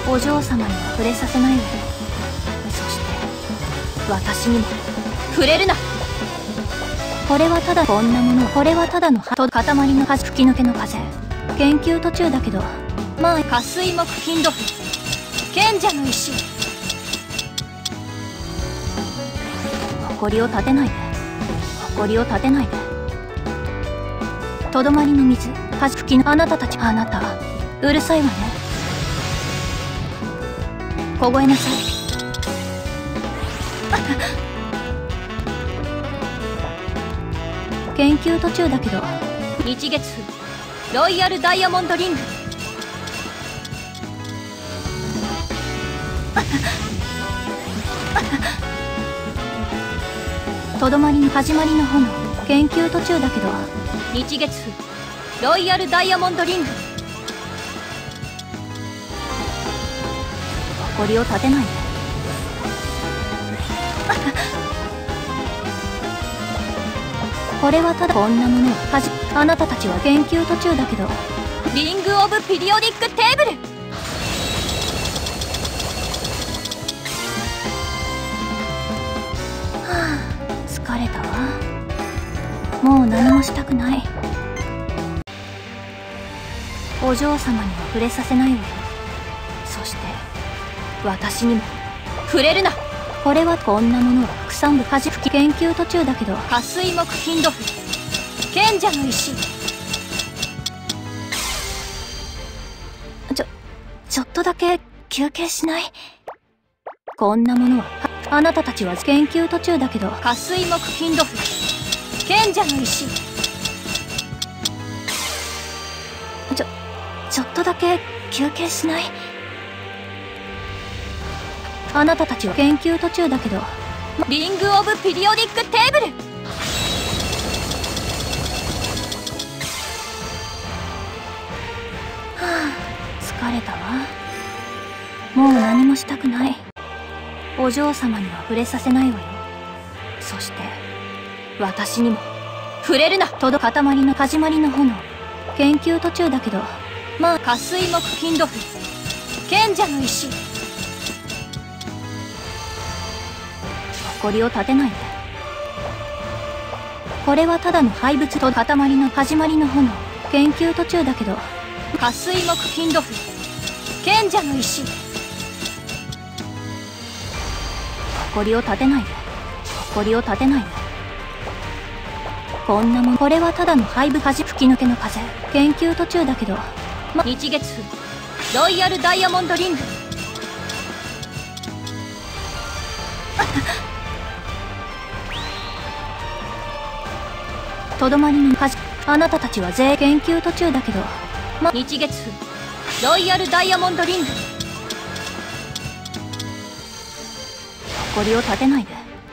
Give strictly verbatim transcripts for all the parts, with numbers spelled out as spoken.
お嬢様には触れさせないわよ。そして私にも触れるな。これはただこんなもの。これはただの葉と塊の風。吹き抜けの風。研究途中だけど、まあ下水木金土賢者の石。誇りを立てないで。誇りを立てないで。とどまりの水。風吹きのあなたたち。あなたうるさいわね。凍えなさい。研究途中だけど、日月風ロイヤルダイヤモンドリング。とどまりの始まりの炎。研究途中だけど、日月風ロイヤルダイヤモンドリング。誇りを立てないで。これはただこんなものをはじ。あなたたちは研究途中だけど、リングオブピリオディックテーブル。はあ、疲れたわ。もう何もしたくない。お嬢様には触れさせないわよ。そして私にも触れるな。これはこんなものは副産部風吹き。研究途中だけど、下水木金土賢者の石。ちょちょっとだけ休憩しない？こんなものはあなたたちは研究途中だけど、下水木金土賢者の石。ちょちょっとだけ休憩しない？あなたたちは研究途中だけど、リングオブピリオディックテーブル。はあ、疲れたわ。もう何もしたくない。お嬢様には触れさせないわよ。そして私にも触れるな。とど塊の始まりの炎。研究途中だけど、まあ下水木金土賢者の石。誇りを立てないで。これはただの廃物と塊の始まりの炎。研究途中だけど、下水木金土賢者の石。誇りを立てないで。誇りを立てないで。こんなもん。これはただの廃物。風吹き抜けの風。研究途中だけど、ま、日月風ロイヤルダイヤモンドリング。とどまりの風。あなたたちは全研究途中だけど、ま、日月風ロイヤルダイヤモンドリング。誇りを立てないで。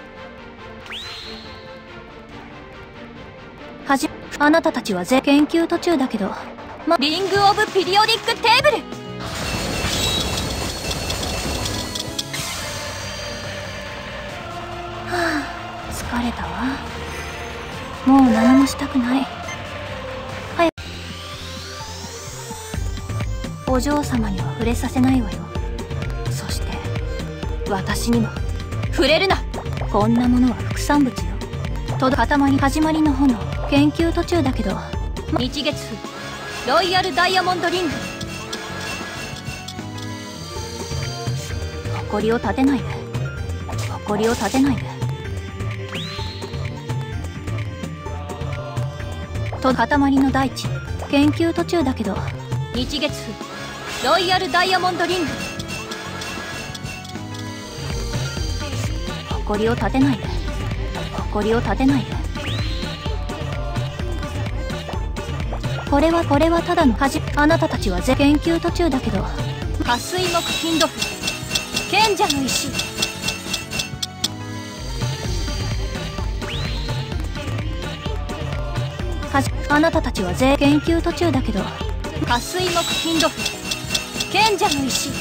はじあなたたちは全研究途中だけど、ま、リングオブピリオディックテーブル。はあ、疲れたわ。もう何もしたくない。早く。お嬢様には触れさせないわよ。そして私にも触れるな。こんなものは副産物よ。とど塊始まりの炎。研究途中だけど、ま、日月風ロイヤルダイヤモンドリング。誇りを立てないで。誇りを立てないで。と塊の大地。研究途中だけど、日月風ロイヤルダイヤモンドリング。誇りを立てないで。誇りを立てないで。これはこれはただの恥。あなたたちは全研究途中だけど、下水木金土賢者の石。はじあなたたちは全研究途中だけど、下水木金土賢者の石。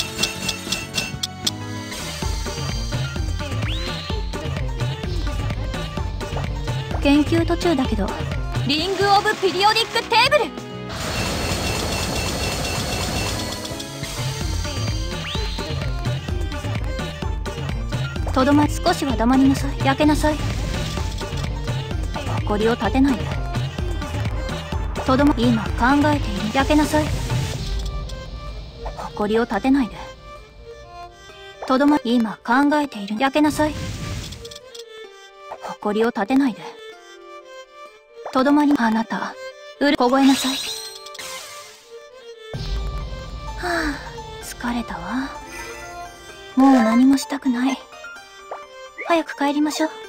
研究途中だけど、リングオブピリオディックテーブル。 とどまり、少しは黙りなさい。焼けなさい。誇りを立てないで。とどまり、今考えている。焼けなさい。誇りを立てないで。とどまり、今考えている。焼けなさい。誇りを立てないで。とどまり、あなた、うる、凍えなさい。はあ、疲れたわ。もう何もしたくない。早く帰りましょう。